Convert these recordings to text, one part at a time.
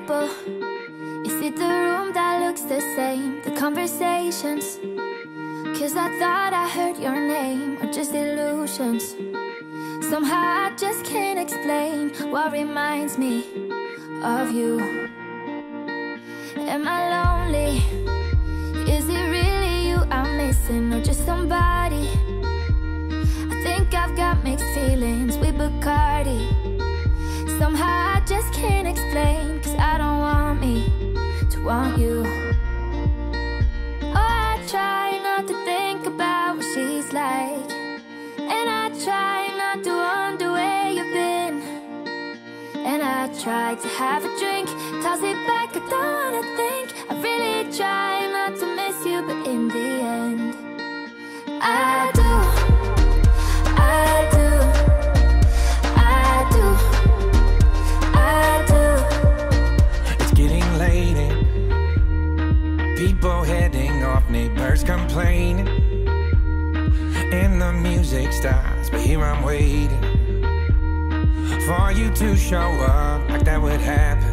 people? Is it the room that looks the same? The conversations? 'Cause I thought I heard your name, or just illusions. Somehow I just can't explain what reminds me of you. Am I lonely? Is it really you I'm missing, or just somebody? I think I've got mixed feelings with Bacardi. Somehow I just can't explain, 'cause I don't want me to want you. Oh, I try not to think about what she's like, and I try not to wonder where you've been. And I try to have a drink, toss it back, I don't wanna think. I really try not to miss you, but in the end I do, I do, I do, I do. It's getting late and people heading off, neighbors complaining, and the music stops, but here I'm waiting for you to show up, like that would happen.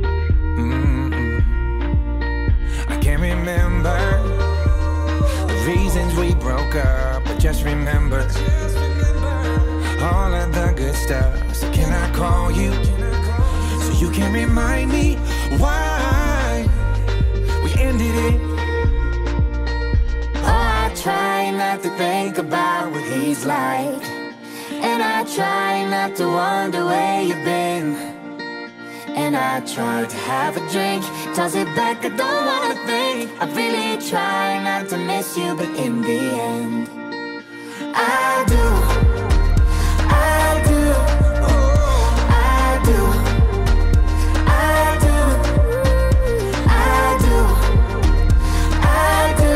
I can't remember the reasons we broke up, but just remember all of the good stuff. So can I call you so you can remind me why we ended it? Oh, I try not to think about what he's like, and I try not to wonder where you've been. And I try to have a drink, toss it back, I don't wanna think. I really try not to miss you, but in the end I do, I do, I do, I do, I do, I do,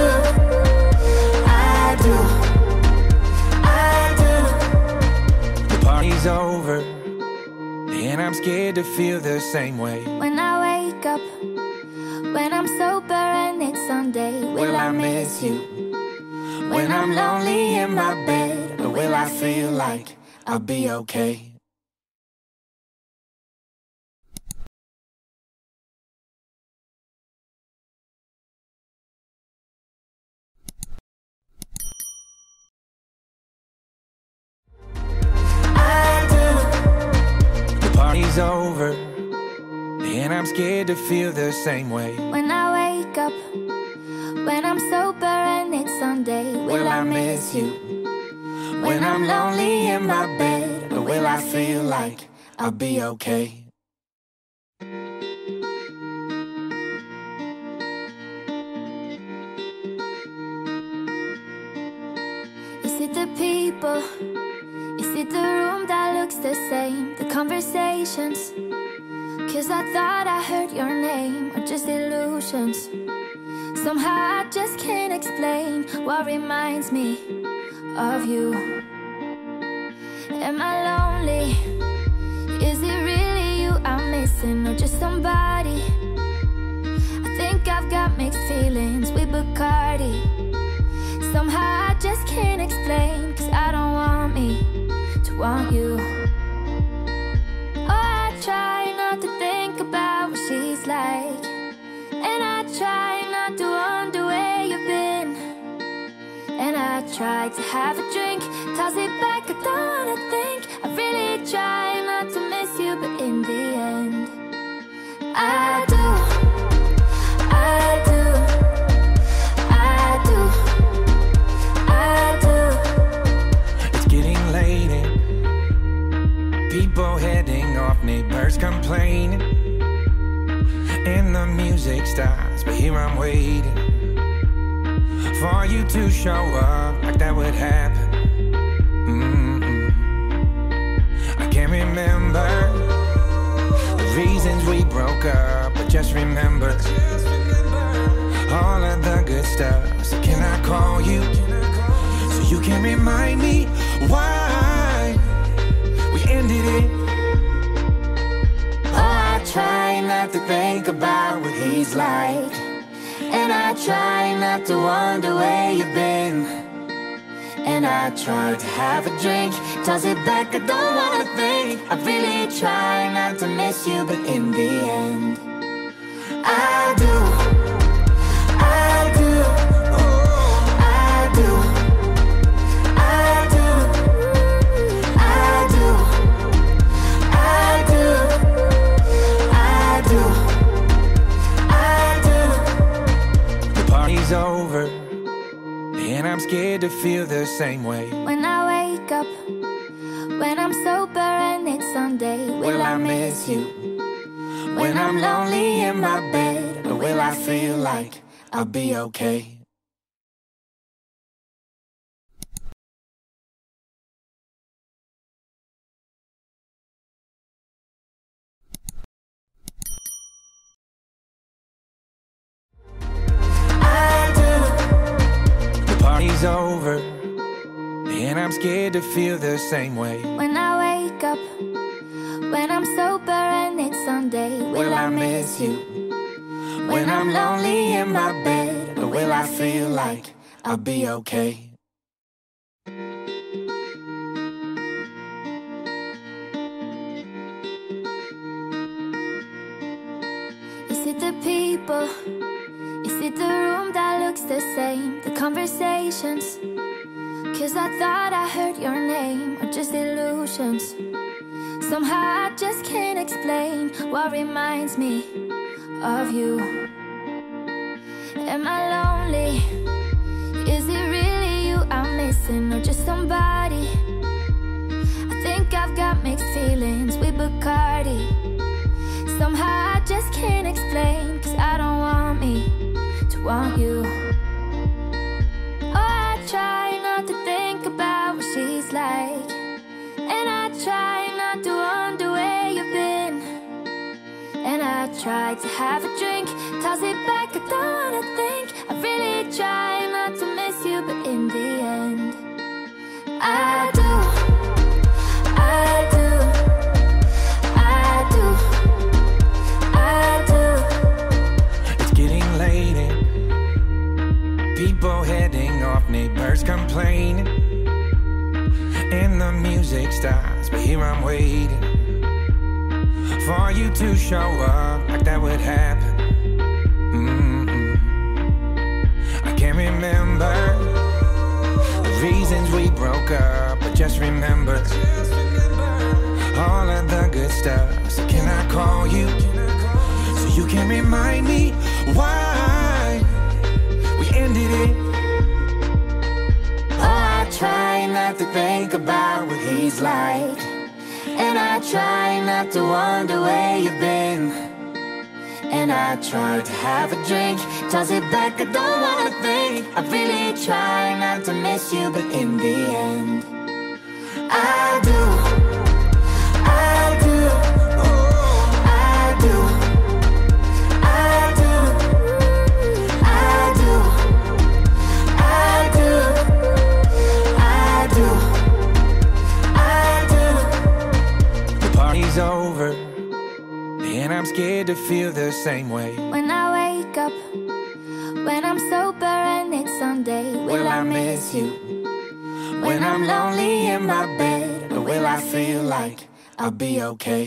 I do, I do. The party's over and I'm scared to feel the same way. When I wake up, when I'm sober and it's Sunday, will I miss you? When I'm lonely in my bed, or will I feel like I'll be okay? Party's over and I'm scared to feel the same way. When I wake up, when I'm sober and it's Sunday, will I miss you? When I'm lonely in my bed, or will I feel like I'll be okay? Is it the people? Is it the room that looks the same? The conversations? 'Cause I thought I heard your name, or just illusions. Somehow I just can't explain what reminds me of you. Am I lonely? Is it really you I'm missing, or just somebody? I think I've got mixed feelings with Bacardi. Somehow I just can't explain, 'cause I don't want me to want you. Oh, I try not to think about what she's like, and I try not to wonder where you've been. And I try to have a drink, toss it back, I don't wanna think. I really try not to miss you, but in the end I do, I do, I do, I do. It's getting late and people heading off, neighbors complaining, and the music stops, but here I'm waiting for you to show up, like that would happen. I can't remember the reasons we broke up, but just remember all of the good stuff. So can I call you so you can remind me why we ended it? Oh, I try not to think about what he's like, and I try not to wonder where you've been. And I try to have a drink, toss it back, I don't wanna think. I really try not to miss you, but in the end I do, I do, I do, I do, I do, I do, I do, I do. The party's over, and I'm scared to feel the same way. When I wake up, when I'm sober and it's Sunday, will I miss you? When I'm lonely in my bed, or will I feel like I'll be okay? I do. The party's over, and I'm scared to feel the same way. When I wake up, when I'm sober and it's Sunday, will I miss you? When I'm lonely in my bed, or will I feel like I'll be okay? Is it the people? Is it the room that looks the same? The conversations? 'Cause I thought I heard your name, or just illusions. Somehow I just can't explain what reminds me of you. Am I lonely? Is it really you I'm missing, or just somebody? I think I've got mixed feelings with Bacardi. Somehow I just can't explain, 'cause I don't want me to want you. Oh, I try not to think about what she's like, and I try not to wonder where you've been. And I try to have a drink, toss it back, I don't wanna think. I really try not to miss you, but in the end I do, I do, I do, I do. It's getting late and people heading off, neighbors complaining, and the music stops, but here I'm waiting for you to show up, like that would happen. I can't remember the reasons we broke up, but just remember all of the good stuff. So can I call you so you can remind me why we ended it? Oh, I try not to think about what he's like, and I try not to wonder where you've been. And I try to have a drink, toss it back, I don't wanna think. I really try not to miss you, but in the end I do, I do, I do, I do, I do, I do, I do, I do. The party's over, and I'm scared to feel the same way. When I wake up, when I'm sober and it's Sunday, will I miss you? When I'm lonely in my bed, or will I feel like I'll be okay?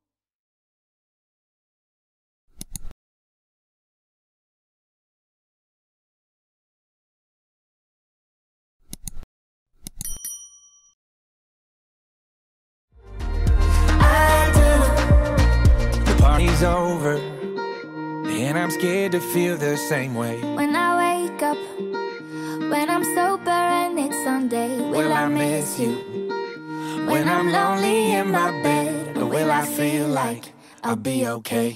Party's over, and I'm scared to feel the same way. When I wake up, when I'm sober and it's Sunday, will I miss you? When I'm lonely in my bed, or will I feel like I'll be okay?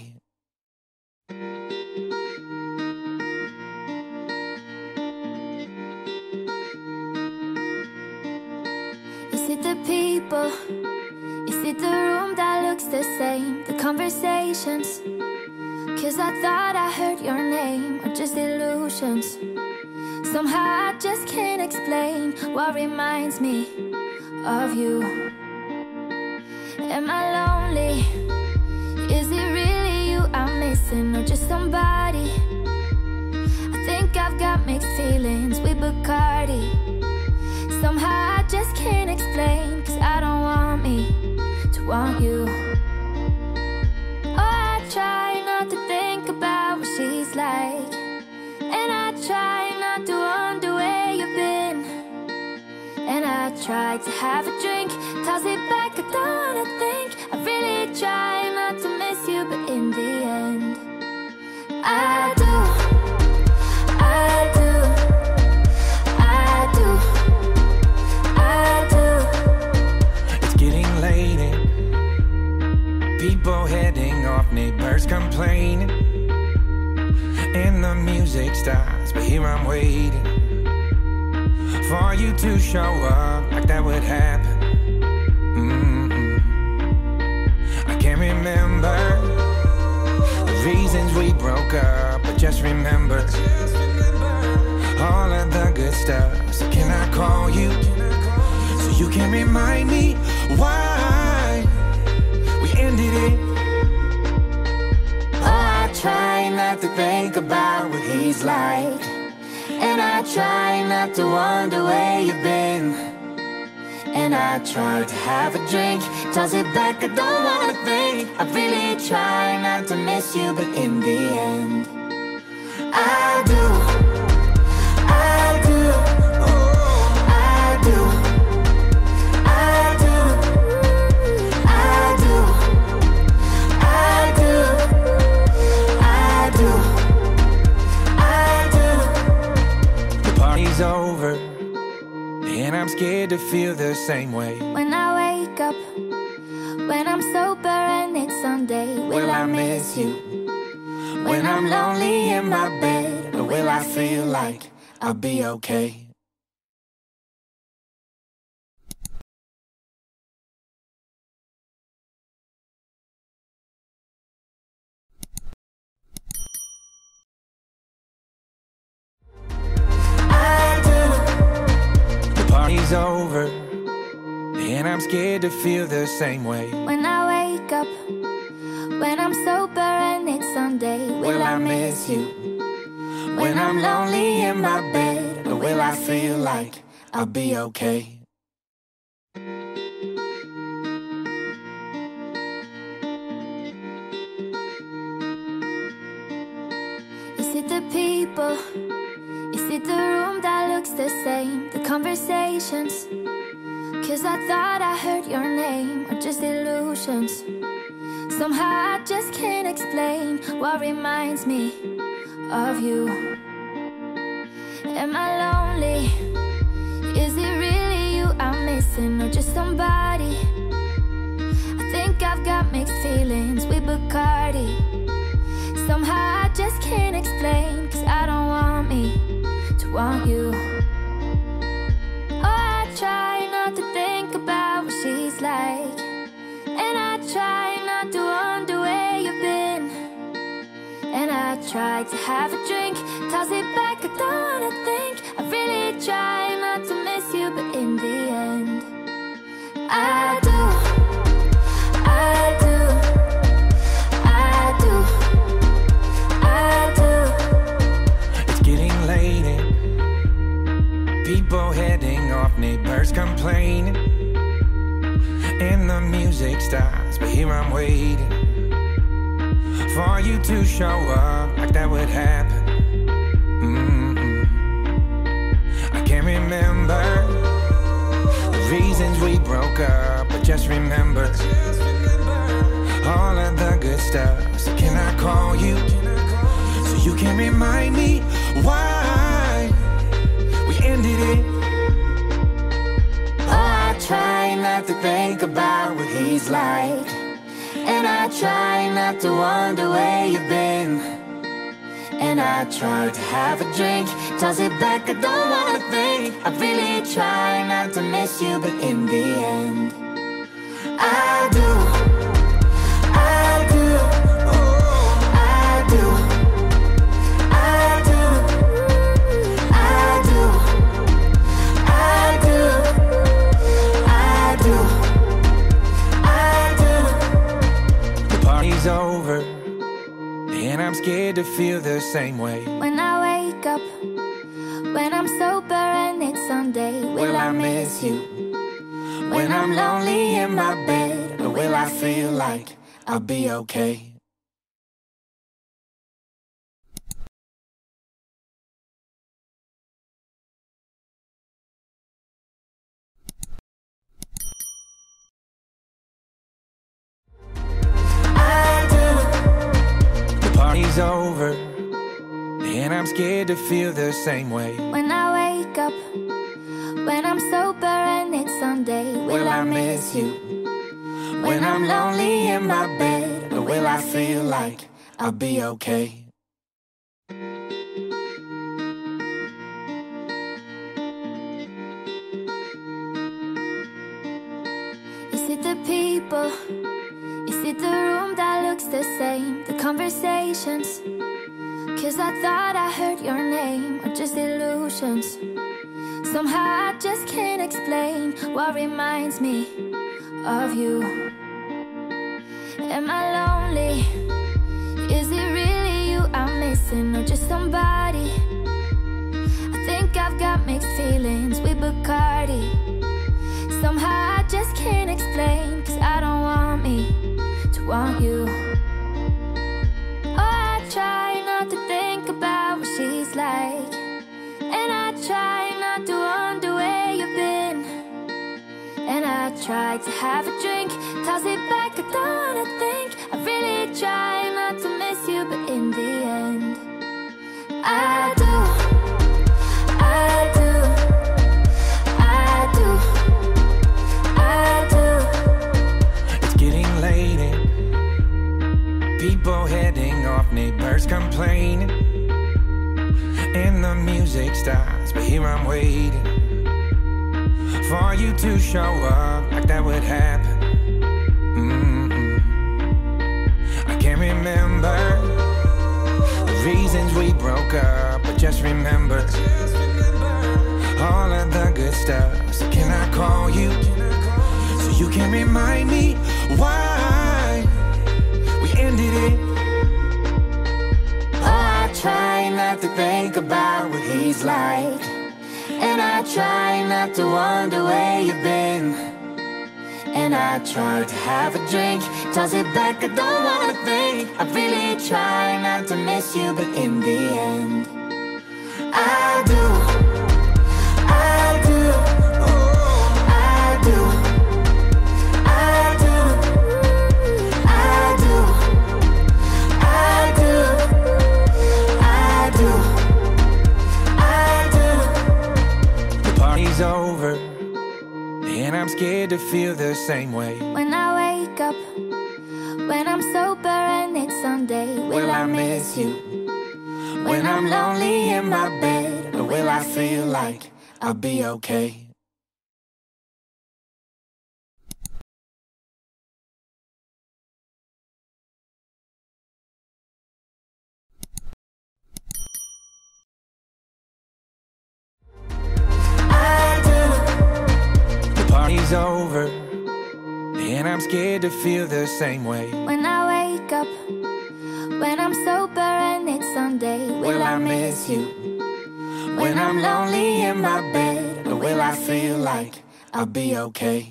Is it the people? Is it the room that looks the same? The conversations? 'Cause I thought I heard your name, or just illusions. Somehow I just can't explain what reminds me of you. Am I lonely? Is it really you I'm missing, or just somebody? I think I've got mixed feelings with Bacardi. Somehow I just can't explain, 'cause I don't want me to want you. Oh, I try not to think about tried to have a drink, toss it back, I don't wanna think. I really try not to miss you, but in the end I do, I do, I do, I do. It's getting late and people heading off, neighbors complaining, and the music stops, but here I'm waiting for you to show up, like that would happen. I can't remember the reasons we broke up, but just remember all of the good stuff. So can I call you so you can remind me why we ended it? Oh, I try not to think about what he's like, and I try not to wonder where you've been. And I try to have a drink, toss it back, I don't wanna think. I really try not to miss you, but in the end I do, I do, I do, I do, I do, I do, I do, I do. The party's over and I'm scared to feel the same way. When I wake up, when I'm sober and it's Sunday, will I miss you? When I'm lonely in my bed, or will I feel like I'll be okay? Party's over and I'm scared to feel the same way. When I wake up, when I'm sober and it's Sunday, will I miss you? When I'm lonely in my bed, or will I feel like I'll be okay? Is it the people? Is it the room that looks the same? The conversations? 'Cause I thought I heard your name, or just illusions. Somehow I just can't explain what reminds me of you. Am I lonely? Is it really you I'm missing, or just somebody? I think I've got mixed feelings with Bacardi. Somehow I just can't explain, 'cause I don't want me to want you. Oh, I try not to think about what she's like, and I try not to wonder where you've been. And I try to have a drink, toss it back, I don't wanna think. I really try not to miss you, but in the end I do, I do, I do, I do. It's getting late and people heading off, neighbors complaining, and the music stops, but here I'm waiting for you to show up, like that would happen. I can't remember the reasons we broke up, but just remember all of the good stuff. So can I call you so you can remind me why we ended it? Oh, I try not to think about what he's like, and I try not to wonder where you've been. And I try to have a drink, toss it back, I don't wanna think. I really try not to miss you, but in the end I do, I do, I do, I do, I do, I do, I do, I do. The party's over and I'm scared to feel the same way. When I wake up, when I'm sober and it's Sunday, will I miss you? When I'm lonely in my bed, or will I feel like I'll be okay? over, and I'm scared to feel the same way. When I wake up, when I'm sober and it's Sunday, will I miss you? When I'm lonely in my bed, or will I feel like I'll be okay? Is it the people? Is it the room that looks the same? The conversations? 'Cause I thought I heard your name, or just illusions? Somehow I just can't explain what reminds me of you. Am I lonely? Is it really you I'm missing, or just somebody? I think I've got mixed feelings with Bacardi. Somehow I just can't explain, 'cause I don't want me to want you. Oh, I try not to think about what she's like, and I try not to wonder where you've been. And I try to have a drink, toss it back, I don't wanna think. I really try not to miss you, but in the end I do, I do, I do, I do. It's getting late and people heading off, neighbors complaining, and the music stops, but here I'm waiting for you to show up, like that would happen. I can't remember the reasons we broke up, but just remember all of the good stuff. So can I call you so you can remind me why we ended it? Oh, I try not to think about what he's like, and I try not to wonder where you've been. And I try to have a drink, toss it back, I don't wanna think. I really try not to miss you, but in the end I do, I do, I do, I do, I do, I do, I do, I do. The party's over, and I'm scared to feel the same way. When I wake up, when I'm sober and it's Sunday, will I miss you? When I'm lonely in my bed, or will I feel like I'll be okay? Party's over, and I'm scared to feel the same way. When I wake up, when I'm sober and it's Sunday, will I miss you? When I'm lonely in my bed, or will I feel like I'll be okay?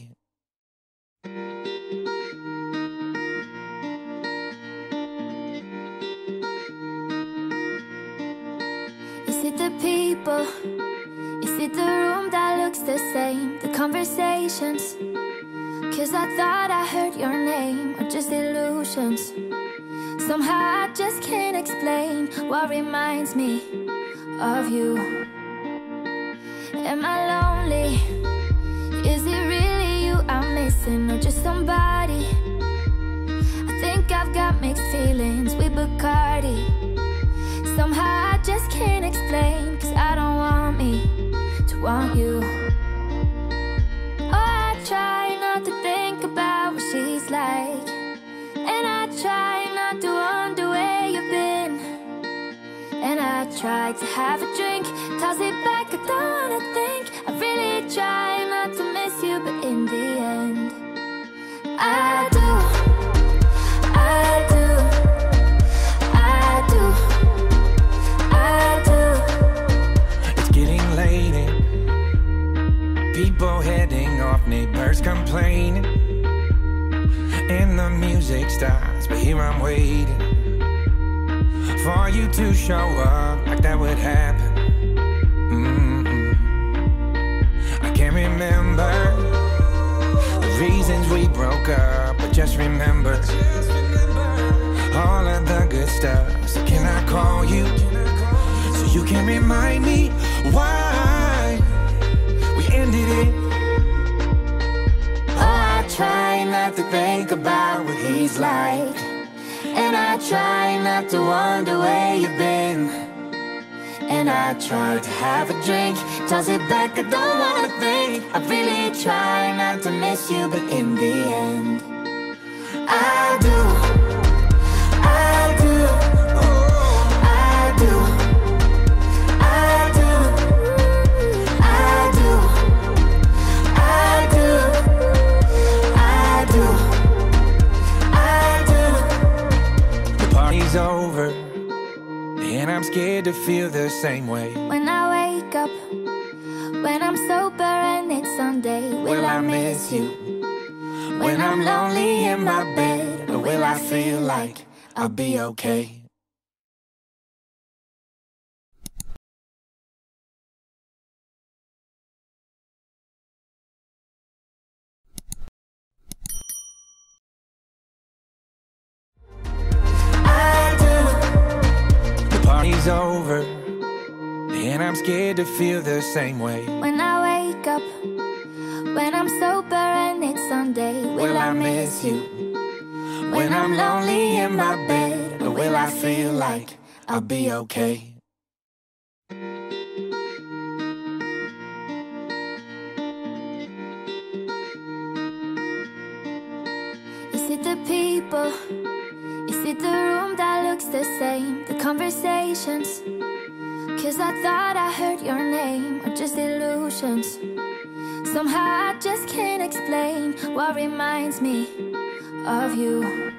Is it the people? Is it the room that looks the same? The conversations? 'Cause I thought I heard your name, or just illusions? Somehow I just can't explain what reminds me of you. Am I lonely? Is it really you I'm missing, or just somebody? I think I've got mixed feelings with Bacardi. Somehow I just can't explain, 'cause I don't want me to want you. Oh, I try not to think about what she's like, and I try not to wonder where you've been. And I try to have a drink, toss it back, I don't wanna think. I really try not to miss you, but in the end I do, I do, I do, I do. It's getting late and people heading off, neighbors complaining, and the music stops, but here I'm waiting for you to show up, like that would happen. I can't remember the reasons we broke up, but just remember all of the good stuff. So can I call you so you can remind me why we ended it? Oh, I try not to think about what he's like, and I try not to wonder where you've been. And I try to have a drink, toss it back, I don't wanna think. I really try not to miss you, but in the end I do, I do, I do, I do, I do, I do, I do, I do. The party's over, and I'm scared to feel the same way. When I wake up, when I'm sober and it's Sunday, will I miss you? When I'm lonely in my bed, or will I feel like I'll be okay? I do. The party's over, and I'm scared to feel the same way. When I wake up, when I'm sober and it's Sunday, will I miss you? When I'm lonely in my bed, or will I feel like I'll be okay? Is it the people? Is it the room that looks the same? The conversations? 'Cause I thought I heard your name, or just illusions. Somehow I just can't explain what reminds me of you.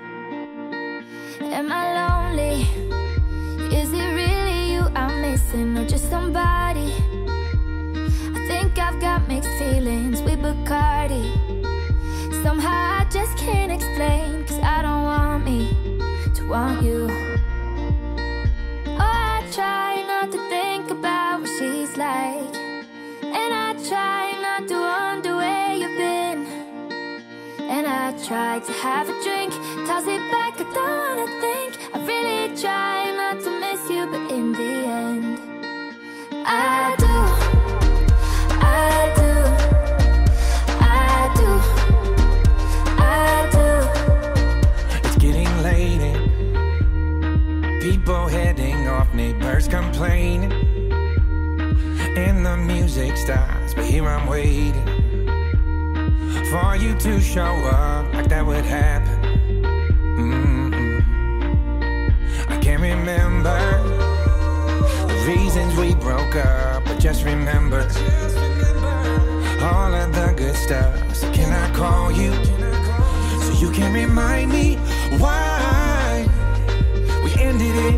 Am I lonely? Is it really you I'm missing, or just somebody? I think I've got mixed feelings with Bacardi. Somehow I just can't explain, 'cause I don't want me to want you. Oh, I try not to think about what she's like, and I try not to wonder where you've been. And I try to have a drink, toss it back, I don't wanna think. I really try not to miss you, but in the end I do, I do, I do, I do. It's getting late and people heading off, neighbors complaining, and the music stops, but here I'm waiting for you to show up, like that would happen. I can't remember the reasons we broke up, but just remember all of the good stuff. So can I call you so you can remind me why we ended it?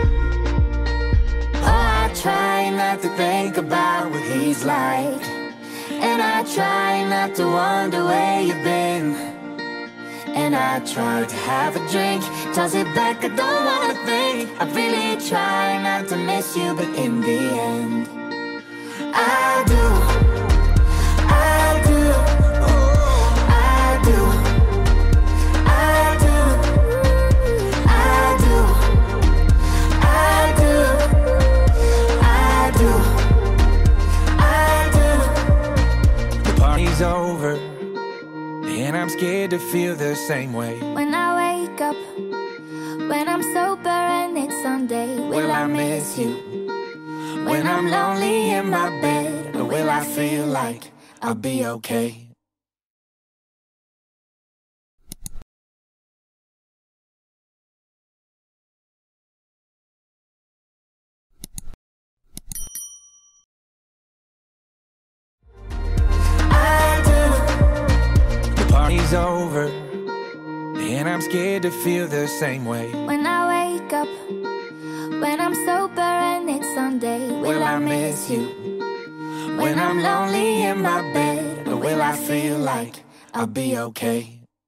Oh, I try not to think about what he's like, and I try not to wonder where you've been. And I try to have a drink, toss it back, I don't wanna think. I really try not to miss you, but in the end I do, I do, I do, I do, I do, I do, I do, I do. The party's over, and I'm scared to feel the same way. When I wake up, when I'm sober and it's Sunday, will I miss you? When I'm lonely in my bed, or will I feel like I'll be okay? I do. The party's over, and I'm scared to feel the same way. When I wake up, when I'm sober and it's Sunday, will I miss you? When I'm lonely in my bed, or will I feel like I'll be okay?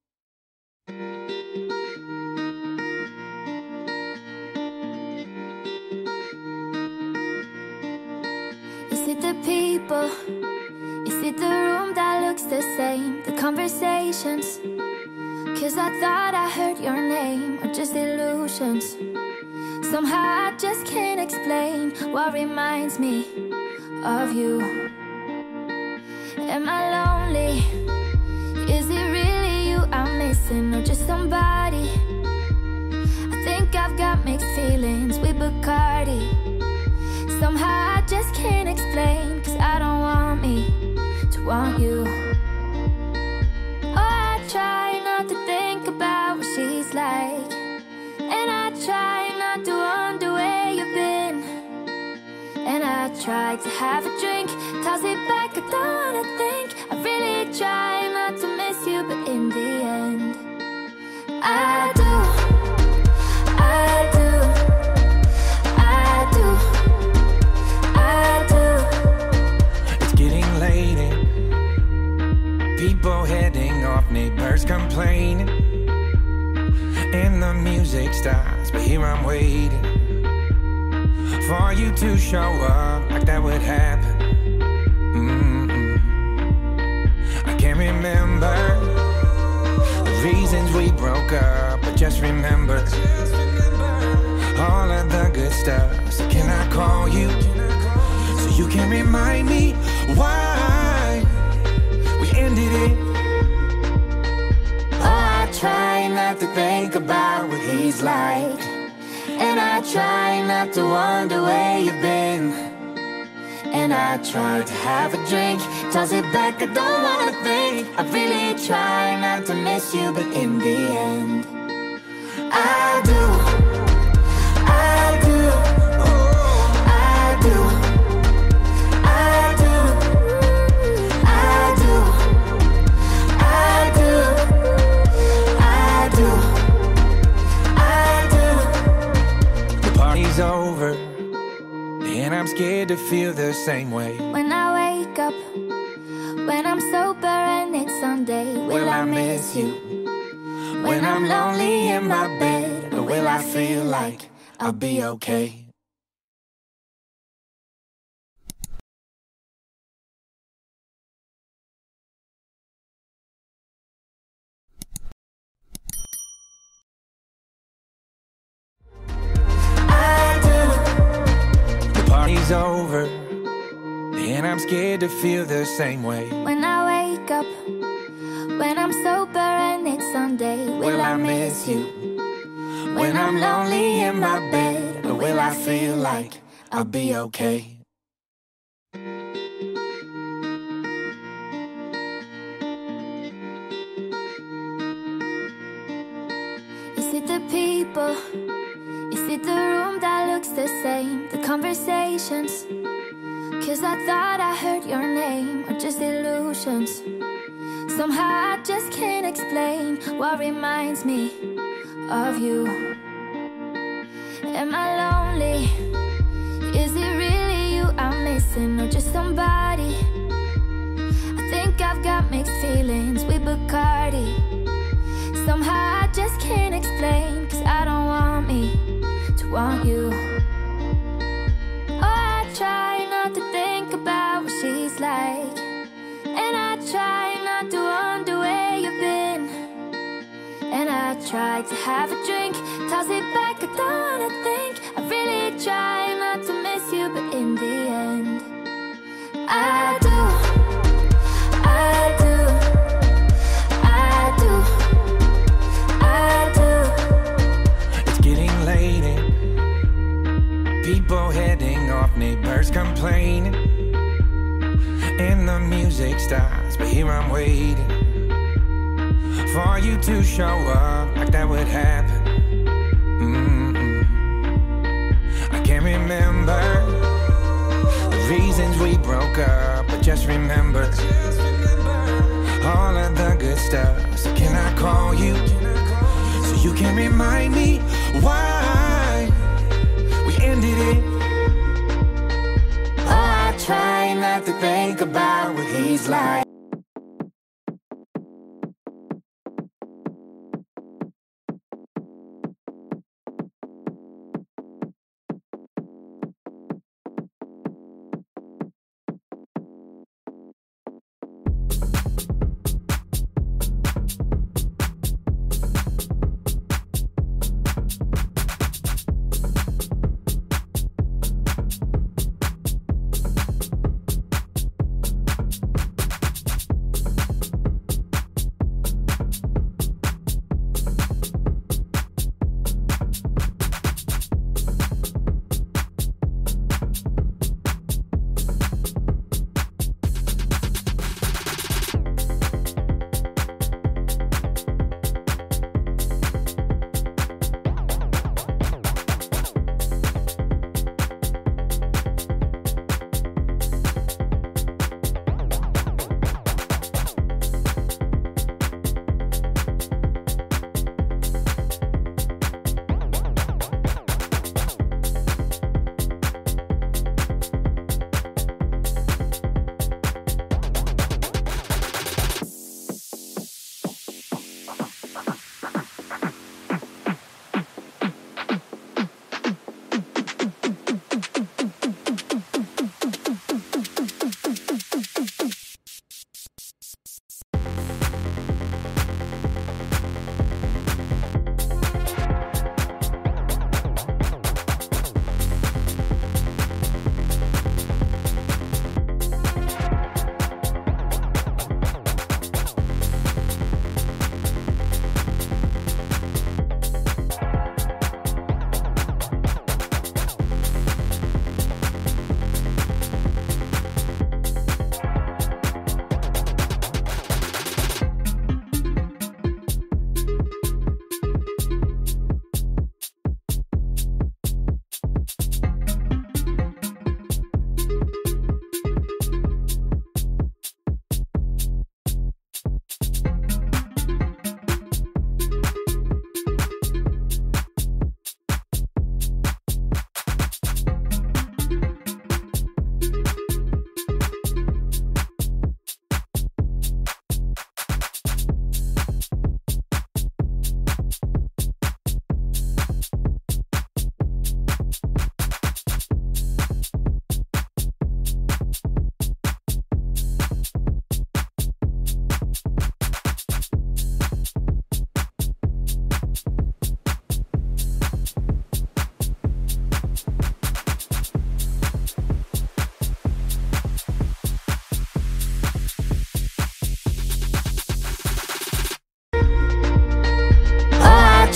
Is it the people? Is it the room that looks the same? The conversations? 'Cause I thought I heard your name, or just illusions. Somehow I just can't explain what reminds me of you. Am I lonely? Is it really you I'm missing, or just somebody? I think I've got mixed feelings with Bacardi. Somehow I just can't explain, 'cause I don't want me to want you. Oh, I try not to think about what she's like, and I try not to wonder where you've been. And I try to have a drink, toss it back, I don't wanna think. I really try not to miss you, but in the end I do, I do, I do, I do. It's getting late and people heading off, neighbors complaining, and the music stops, but here I'm waiting for you to show up, like that would happen. I can't remember the reasons we broke up, but just remember all of the good stuff. So can I call you so you can remind me why we ended it? Oh, I try not to think about what he's like, and I try not to wonder where you've been. And I try to have a drink, toss it back, I don't wanna think. I really try not to miss you, but in the end I do, I do, I do, I do, I do, I do, I do, I do. The party's over and I'm scared to feel the same way. When I wake up, when I'm sober and it's Sunday, will I miss you? When I'm lonely in my bed, or will I feel like I'll be okay? Party's over and I'm scared to feel the same way. When I wake up, when I'm sober and it's Sunday, will I miss you? When I'm lonely in my bed, or will I feel like I'll be okay? Is it the people? Is it the room that looks the same? The conversations? 'Cause I thought I heard your name, or just illusions. Somehow I just can't explain what reminds me of you. Am I lonely? Is it really you I'm missing, or just somebody? I think I've got mixed feelings with Bacardi. Somehow I just can't explain, 'cause I don't want me to want you. Oh, I try not to think about what she's like, and I try not to wonder where you've been. And I try to have a drink, toss it back, I don't wanna think. I really try not to miss you, but in the end I do, I do, I do, I do. It's getting late and people heading off, neighbors complaining, and the music stops, but here I'm waiting for you to show up, like that would happen. I can't remember the reasons we broke up, but just remember all of the good stuff. So can I call you so you can remind me why we ended it? Oh, I try not to think about what he's like.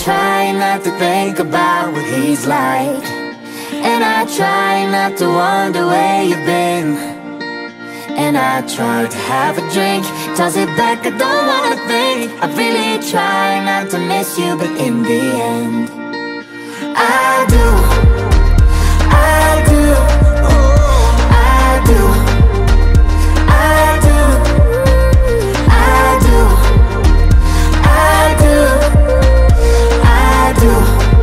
try not to think about what he's like, and I try not to wonder where you've been. And I try to have a drink, toss it back, I don't wanna think. I really try not to miss you, but in the end I do, I do, I do, I do, I do, I do, I do,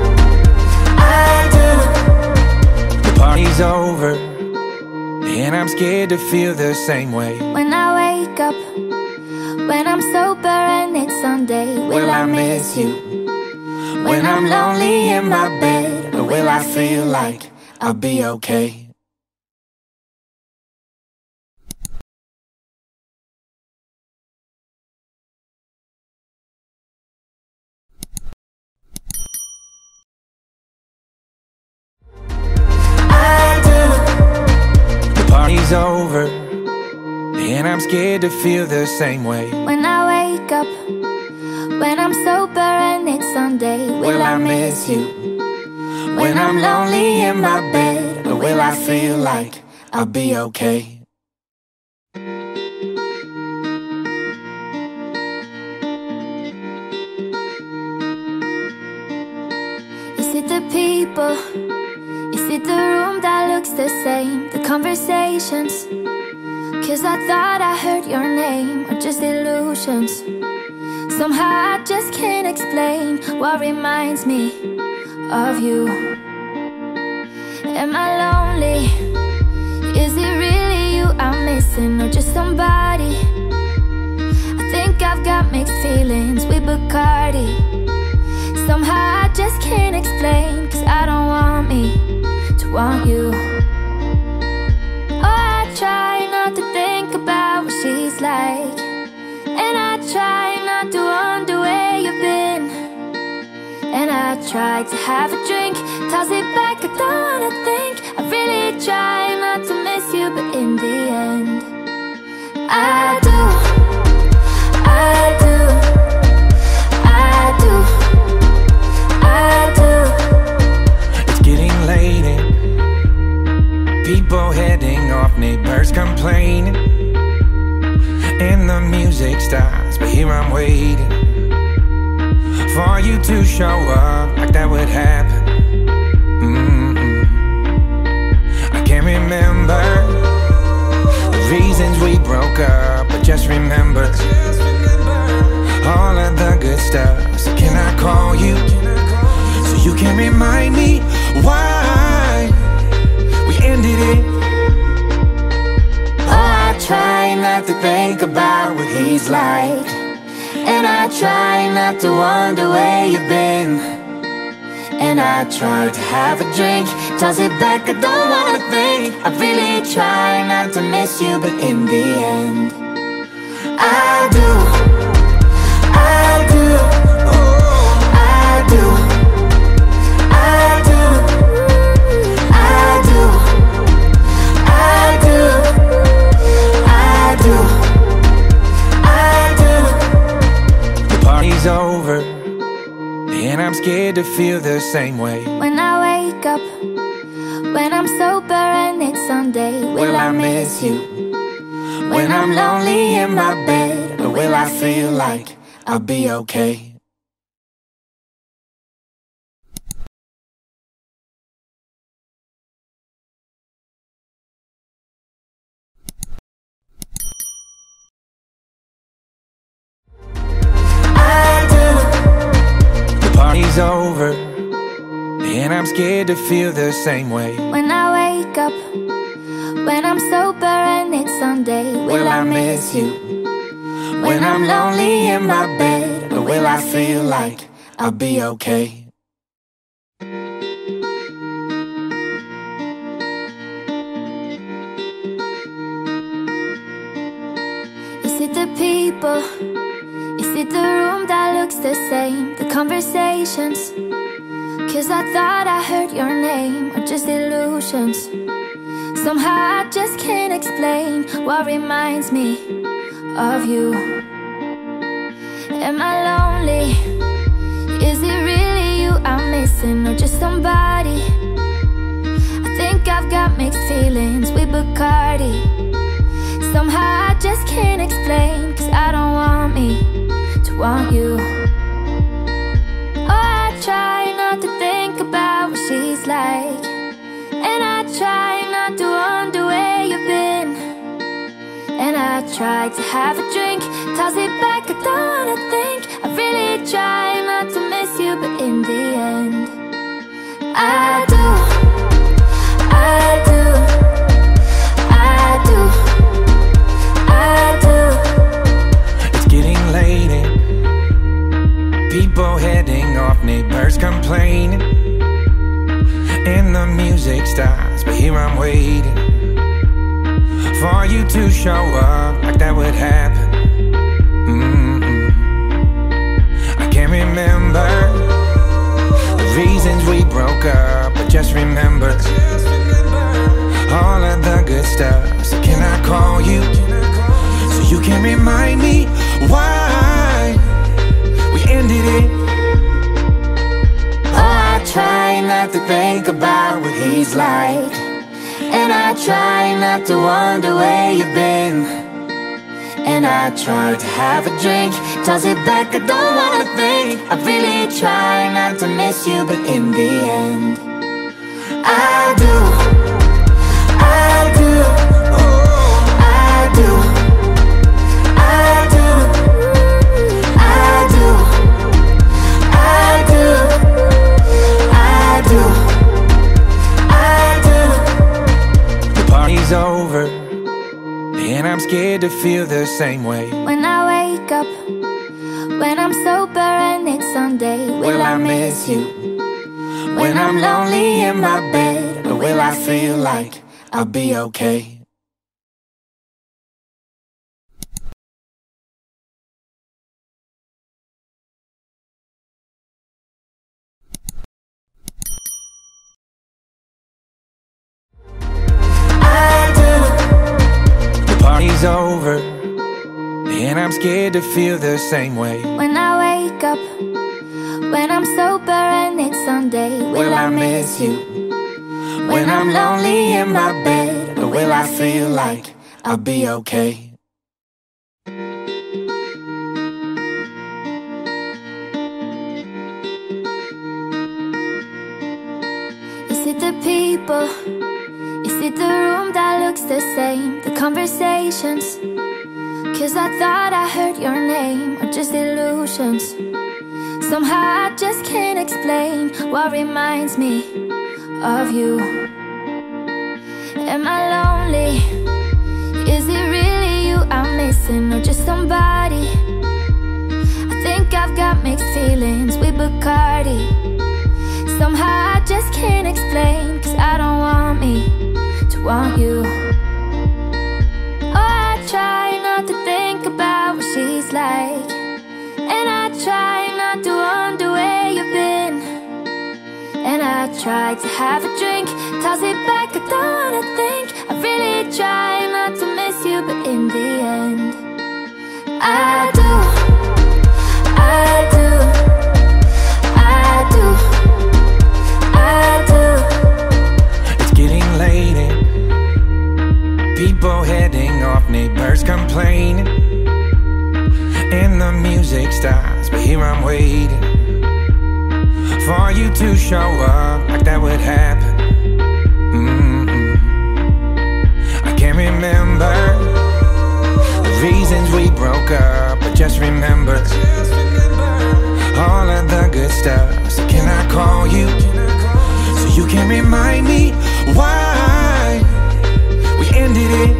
I do. The party's over, and I'm scared to feel the same way. When I wake up, when I'm sober and it's Sunday, will I miss you? When I'm lonely in my bed, or will I feel like I'll be okay? Party's over, and I'm scared to feel the same way. When I wake up, when I'm sober and it's Sunday, will I miss you? When I'm lonely in my bed, or will I feel like I'll be okay? Is it the people? Is it the room that looks the same? The conversations? 'Cause I thought I heard your name, or just illusions? Somehow I just can't explain what reminds me of you. Am I lonely? Is it really you I'm missing, or just somebody? I think I've got mixed feelings with Bacardi. Somehow I just can't explain, 'cause I don't want me to want you. Oh, I try not to think about what she's like, and I try not to wonder where you've been. And I try to have a drink, toss it back, I don't wanna think. I really try not to miss you, but in the end I do, I do, I do, I do. It's getting late and people heading off, neighbors complaining, and the music stops, but here I'm waiting for you to show up, like that would happen. I can't remember the reasons we broke up, but just remember all of the good stuff. So can I call you so you can remind me why we ended it? Oh, I try not to think about what he's like, and I try not to wonder where you've been. And I try to have a drink, toss it back, I don't wanna think. I really try not to miss you, but in the end I do, I do, I do, I do, I do, I do, I do, I do. The party's over, and I'm scared to feel the same way. When I wake up, when I'm sober and it's Sunday, will I miss you? When I'm lonely in my bed, or will I feel like I'll be okay? Party's over, and I'm scared to feel the same way. When I wake up, when I'm sober and it's Sunday, will I miss you? When I'm lonely in my bed, or will I feel like I'll be okay? Is it the people? Is it the room that looks the same? The conversations? 'Cause I thought I heard your name, or just illusions? Somehow I just can't explain what reminds me of you. Am I lonely? Is it really missing, or just somebody. I think I've got mixed feelings with Bacardi. Somehow I just can't explain, 'cause I don't want me to want you. Oh, I try not to think about what she's like, and I try not to wonder where you've been. And I tried to have a drink, toss it back, I don't wanna think. I really try not to miss you, but in the end I do, I do, I do, I do. It's getting late and people heading off, neighbors complaining, and the music stops, but here I'm waiting for you to show up, like that would happen. I can't remember the reasons we broke up, but just remember all of the good stuff. So can I call you so you can remind me why we ended it? Oh, I try not to think about what he's like, and I try not to wonder where you've been. And I try to have a drink, toss it back, I don't wanna think. I really try not to miss you, but in the end I do, I do, I do, I do, I do, I do, I do, I do. The party's over and I'm scared to feel the same way. When I wake up, when I'm sober and it's Sunday, will I miss you? When I'm lonely in my bed, or will I feel like I'll be okay? Party's over and I'm scared to feel the same way. When I wake up, when I'm sober and it's Sunday, will I miss you? When I'm lonely in my bed, or will I feel like I'll be okay? Is it the people? Is it the room that looks the same? The conversations? 'Cause I thought I heard your name, or just illusions. Somehow I just can't explain what reminds me of you. Am I lonely? Is it really you I'm missing, or just somebody? I think I've got mixed feelings with Bacardi. Somehow I just can't explain, 'cause I don't want me to want you. Oh, I try not to think about what she's like, and I try not to wonder where you've been. And I try to have a drink, toss it back, I don't wanna think. I really try not to miss you, but in the end I do, I do, I do, I do. It's getting late and people heading off, neighbors complaining, and the music stops, but here I'm waiting for you to show up, like that would happen. I can't remember the reasons we broke up, but just remember all of the good stuff. So can I call you so you can remind me why we ended it?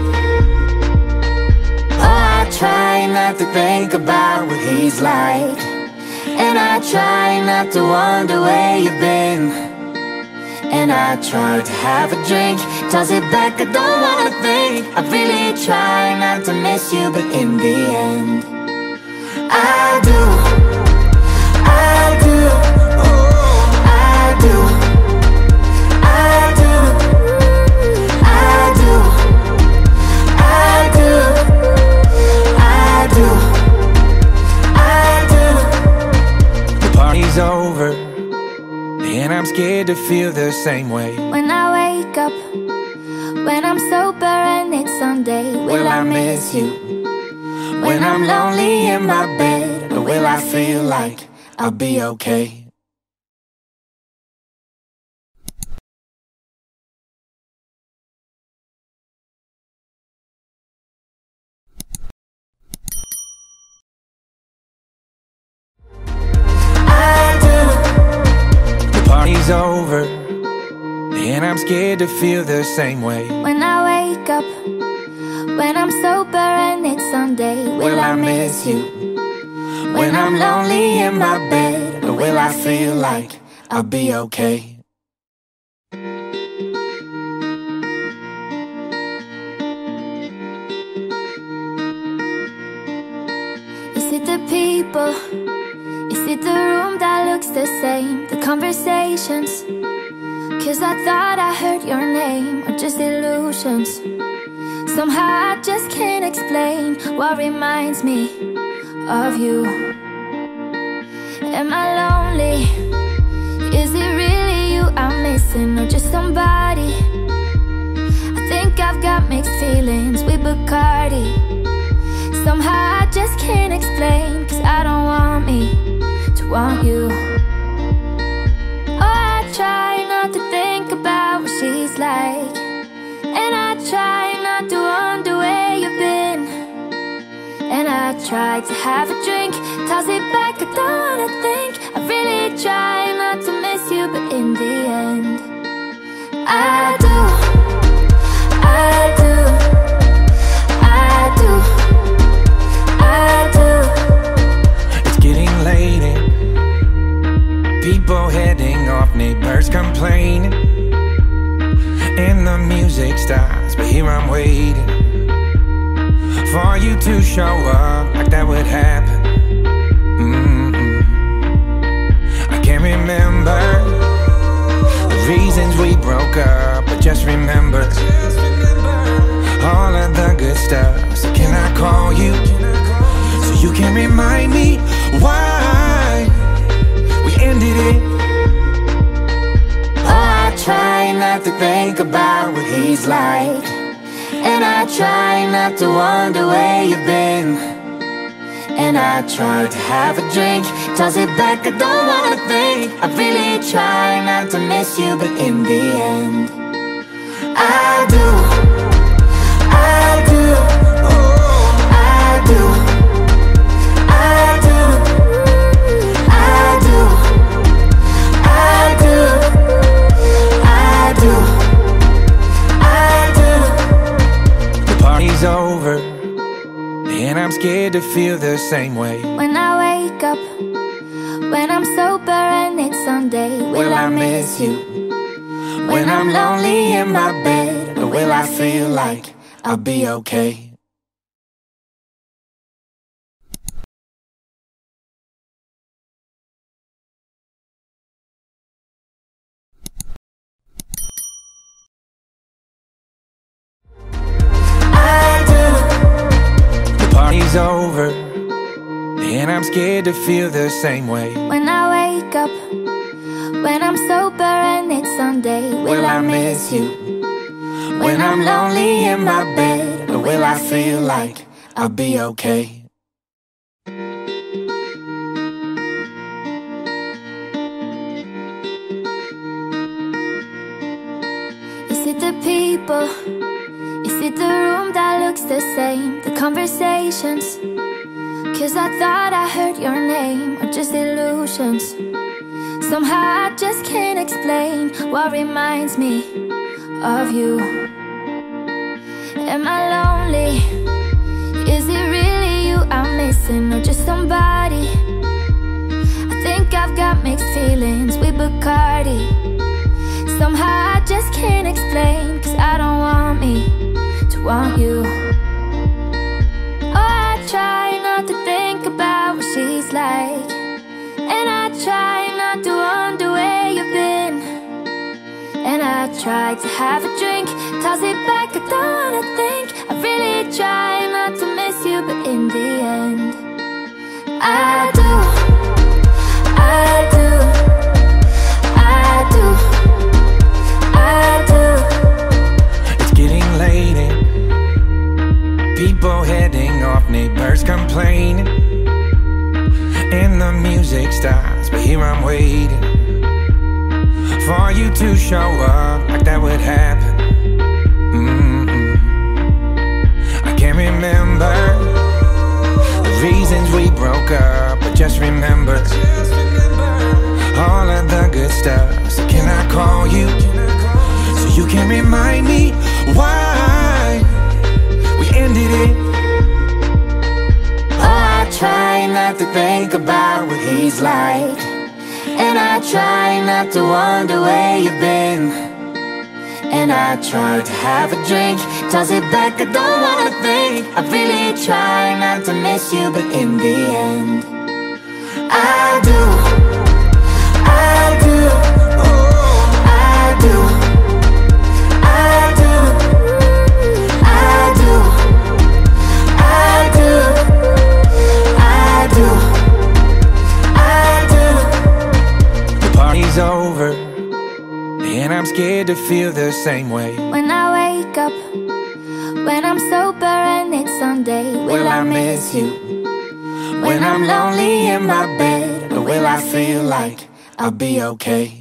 Oh, I try not to think about what he's like, and I try not to wonder where you've been. And I try to have a drink, toss it back, I don't wanna think. I really try not to miss you, but in the end I do, I do, I do, I do, I do, I do, I do, I do. The party's over and and I'm scared to feel the same way. When I wake up, when I'm sober and it's Sunday, will I miss you? When I'm lonely in my bed, or will I feel like I'll be okay? Party's over, and I'm scared to feel the same way. When I wake up, when I'm sober and it's Sunday, will I miss you? When I'm lonely in my bed, or will I feel like I'll be okay? Is it the people? Is it the room that looks the same? The conversations? 'Cause I thought I heard your name, or just illusions? Somehow I just can't explain what reminds me of you. Am I lonely? Is it really you I'm missing, or just somebody? I think I've got mixed feelings with Bacardi. Somehow I just can't explain, 'cause I don't want me to want you. Oh, I try not to think about what she's like, and I try not to wonder where you've been. And I try to have a drink, toss it back, I don't wanna think. I really try not to miss you, but in the end I do, I do, I do, I do. It's getting late and people heading off, neighbors complaining, and the music stops, but here I'm waiting for you to show up, like that would happen. I can't remember the reasons we broke up, but just remember all of the good stuff. So can I call you so you can remind me why we ended it? Oh, I try not to think about what he's like, and I try not to wonder where you've been. And I try to have a drink, toss it back, I don't wanna think. I really try not to miss you, but in the end I do, I do, I do, I do, I do, I do, I do, I do. The party's over, and I'm scared to feel the same way. When I wake up, when I'm sober and it's Sunday, will I miss you? When I'm lonely in my bed, or will I feel like I'll be okay? Party's over, and I'm scared to feel the same way. When I wake up, when I'm sober and it's Sunday, will I miss you? When I'm lonely in my bed, or will I feel like I'll be okay? Is it the people? Is it the room that looks the same? The conversations? 'Cause I thought I heard your name, or just illusions? Somehow I just can't explain what reminds me of you. Am I lonely? Is it really you I'm missing, or just somebody? I think I've got mixed feelings with Bacardi. Somehow I just can't explain, 'cause I don't want me to want you. Oh, I try not to think about what she's like, and I try not to wonder where you've been. And I try to have a drink, toss it back, I don't wanna think. I really try not to miss you, but in the end I do, I do, I neighbors complaining, and the music stops, but here I'm waiting for you to show up, like that would happen. I can't remember the reasons we broke up, but just remember all of the good stuff. So can I call you so you can remind me why we ended it? Oh, I try not to think about what he's like, and I try not to wonder where you've been. And I try to have a drink, toss it back, I don't wanna think. I really try not to miss you, but in the end I do, I do, I do, I do, I do, I do, I do, I do. The party's over, and I'm scared to feel the same way. When I wake up, when I'm sober and it's Sunday, will I miss you? When I'm lonely in my bed, or will I feel like I'll be okay?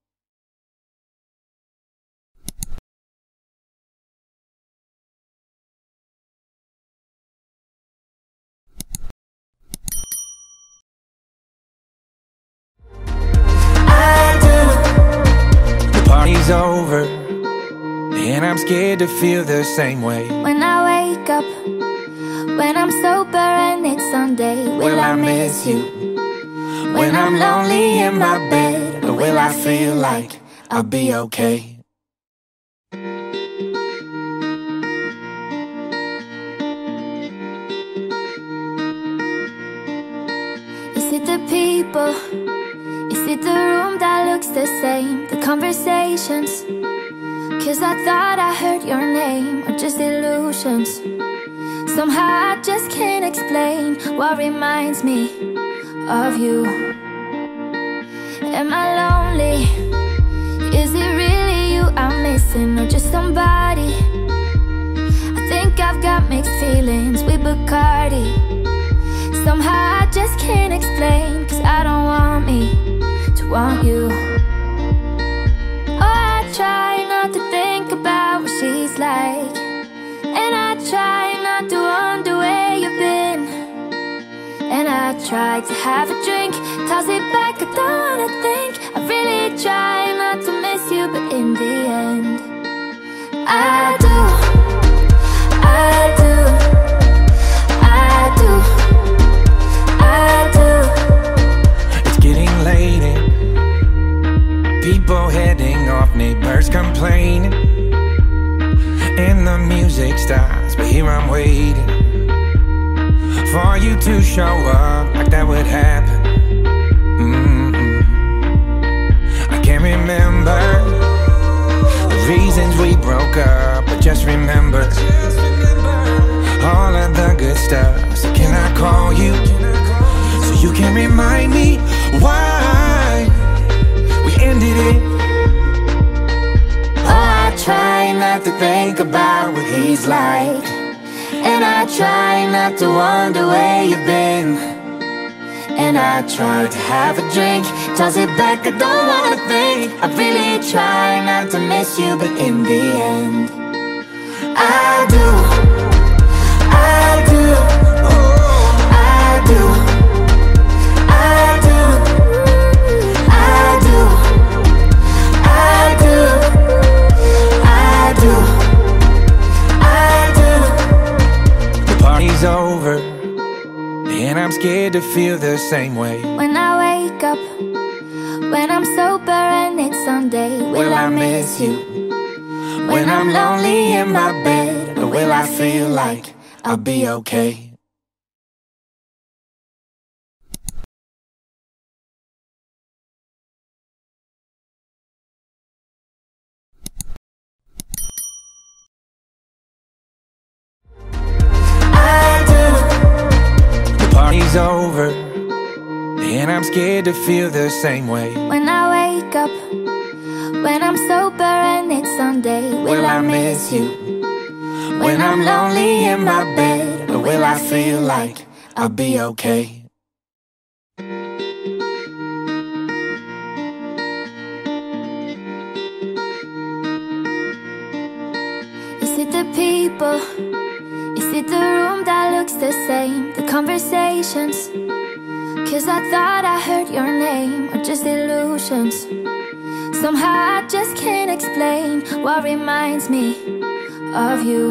Party's over, and I'm scared to feel the same way. When I wake up, when I'm sober and it's Sunday, will I miss you? When I'm lonely in my bed, or will I feel like I'll be okay? Is it the people? Is it the room that looks the same? The conversations? 'Cause I thought I heard your name, or just illusions? Somehow I just can't explain what reminds me of you. Am I lonely? Is it really you I'm missing, or just somebody? I think I've got mixed feelings with Bacardi. Somehow I just can't explain, 'cause I don't want me to want you. Oh, I try not to think about what she's like, and I try not to wonder where you've been. And I try to have a drink, toss it back, I don't wanna think. I really try not to miss you, but in the end I do, I do, I do, I do. It's getting late and people heading off, neighbors complaining, and the music stops, but here I'm waiting for you to show up, like that would happen. I can't remember the reasons we broke up, but just remember all of the good stuff. So can I call you so you can remind me why we ended it? Oh, I try not to think about what he's like, and I try not to wonder where you've been. And I try to have a drink, toss it back, I don't wanna think. I really try not to miss you, but in the end I do, I do, I do, I do, I do, I do, I do, I do. The party's over, and I'm scared to feel the same way. When I wake up, when I'm sober and it's Sunday, will I miss you? When I'm lonely in my bed, or will I feel like I'll be okay? Party's over, and I'm scared to feel the same way. When I wake up, when I'm sober and it's Sunday, will I miss you? When I'm lonely in my bed, or But will I feel like I'll be okay? Is it the people? Is it the room that looks the same? The conversations? 'Cause I thought I heard your name, or just illusions. Somehow I just can't explain what reminds me of you.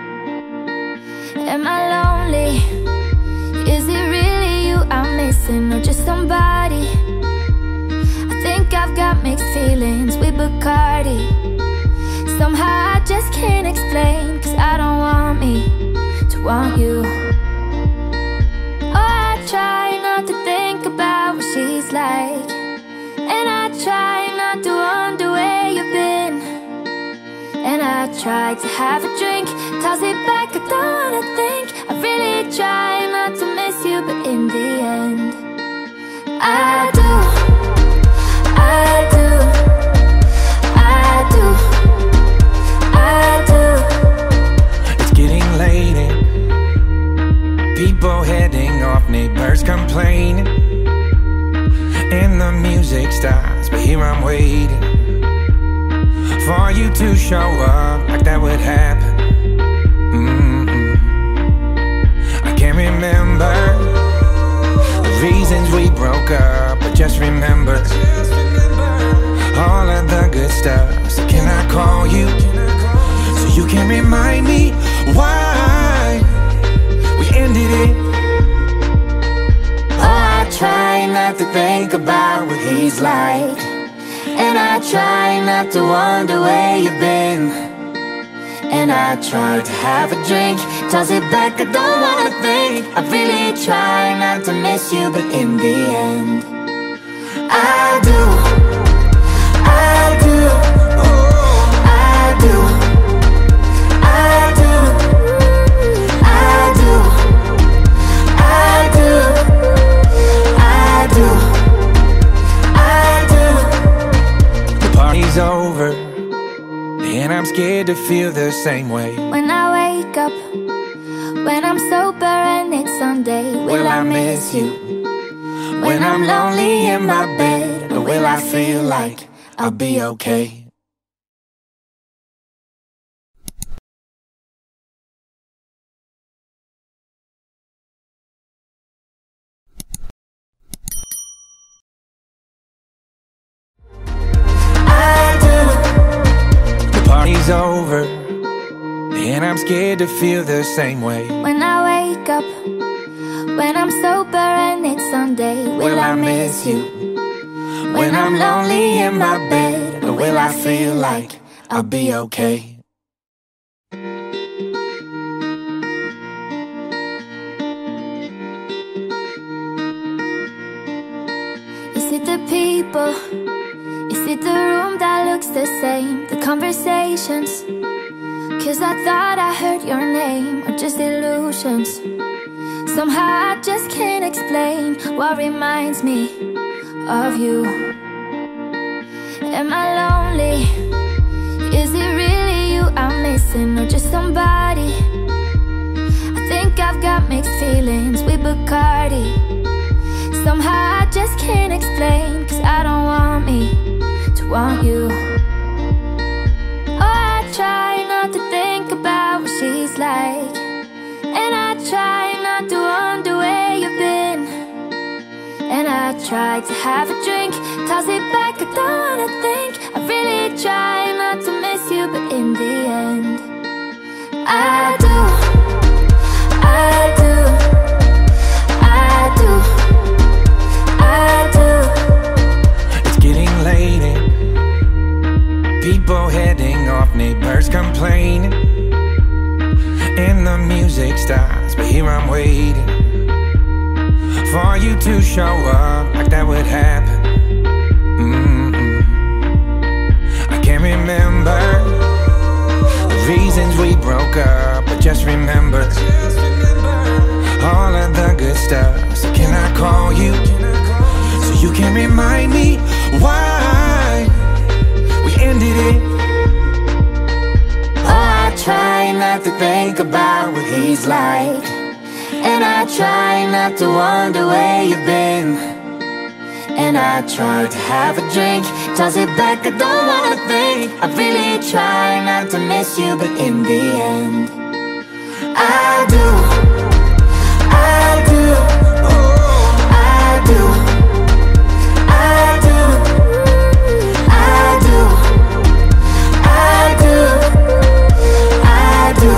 Am I lonely? Is it really you I'm missing, or just somebody? I think I've got mixed feelings with Bacardi. Somehow I just can't explain, 'cause I don't want me to want you. Oh, I try not to think about what she's like, and I try not to wonder where you've been. And I try to have a drink, toss it back, I don't wanna think. I really try not to miss you, but in the end I do, I do, I do, I do. It's getting late and people heading off, neighbors complaining, and the music stops, but here I'm waiting for you to show up, like that would happen. I can't remember the reasons we broke up, but just remember all of the good stuff. So can I call you so you can remind me why we ended it? Oh, I try not to think about what he's like, and I try not to wonder where you've been. And I try to have a drink, toss it back, I don't wanna think. I really try not to miss you, but in the end I do, I do, I do, I do, I do, I do, I do, I do. The party's over and I'm scared to feel the same way. When I wake up, when I'm sober and it's Sunday, will I miss you? When I'm lonely in my bed, or will I feel like I'll be okay? Party's over and I'm scared to feel the same way. When I wake up, when I'm sober and it's Sunday, will I miss you? When I'm lonely in my bed, or will I feel like I'll be okay? Is it the people? Is it the room that looks the same? The conversations? 'Cause I thought I heard your name, or just illusions. Somehow I just can't explain what reminds me of you. Am I lonely? Is it really you I'm missing, or just somebody? I think I've got mixed feelings with Bacardi. Somehow I just can't explain, 'cause I don't want me to want you. Oh, I try not to think about what she's like, and I try not to wonder where you've been. And I try to have a drink, toss it back, I don't wanna think. I really try not to miss you, but in the end I do, I do, I do, I do. It's getting late and people heading off, neighbors complaining, and the music stops, but here I'm waiting for you to show up, like that would happen. I can't remember the reasons we broke up, but just remember all of the good stuff. So can I call you so you can remind me why we ended it? Oh, I try not to think about what he's like, And I try not to wonder where you've been. And I try to have a drink, toss it back, I don't wanna think. I really try not to miss you, but in the end I do, I do, I do, I do, I do, I do, I do,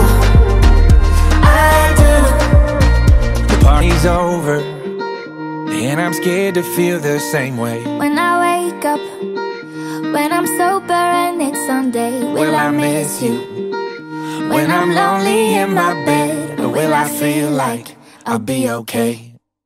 I do. The party's over, and I'm scared to feel the same way. When I wake up, when I'm sober and it's Sunday, will I miss you? When I'm lonely in my bed, or will I feel like I'll be okay?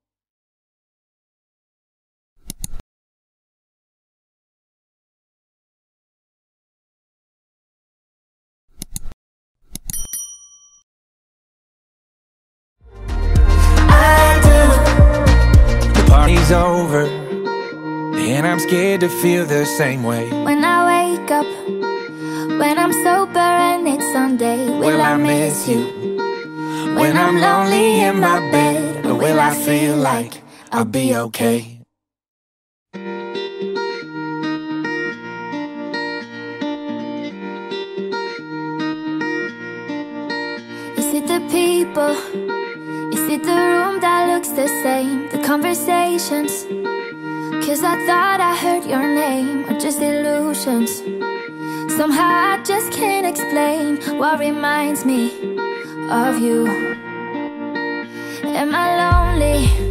Party's over, and I'm scared to feel the same way. When I wake up, when I'm sober and it's Sunday, will I miss you? When I'm lonely in my bed, or will I feel like I'll be okay? Is it the people? Is it the room that looks the same? The conversations? 'Cause I thought I heard your name, or just illusions? Somehow I just can't explain what reminds me of you. Am I lonely?